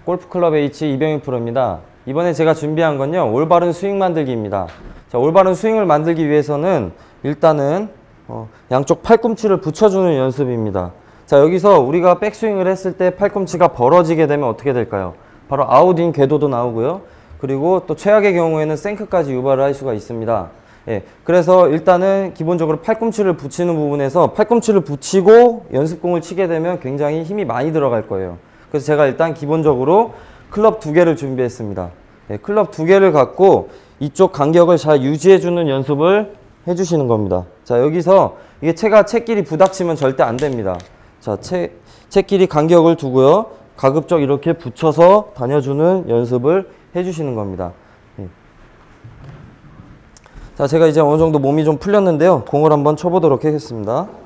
골프클럽 H 이병희 프로입니다. 이번에 제가 준비한 건요, 올바른 스윙 만들기입니다. 자, 올바른 스윙을 만들기 위해서는 일단은 양쪽 팔꿈치를 붙여주는 연습입니다. 자, 여기서 우리가 백스윙을 했을 때 팔꿈치가 벌어지게 되면 어떻게 될까요? 바로 아웃인 궤도도 나오고요. 그리고 또 최악의 경우에는 생크까지 유발을 할 수가 있습니다. 예, 그래서 일단은 기본적으로 팔꿈치를 붙이는 부분에서 팔꿈치를 붙이고 연습공을 치게 되면 굉장히 힘이 많이 들어갈 거예요. 그래서 제가 일단 기본적으로 클럽 2개를 준비했습니다. 예, 클럽 2개를 갖고 이쪽 간격을 잘 유지해주는 연습을 해주시는 겁니다. 자, 여기서 이게 채끼리 부닥치면 절대 안 됩니다. 자, 채끼리 간격을 두고요. 가급적 이렇게 붙여서 다녀주는 연습을 해주시는 겁니다. 예. 자, 제가 이제 어느 정도 몸이 좀 풀렸는데요. 공을 한번 쳐보도록 하겠습니다.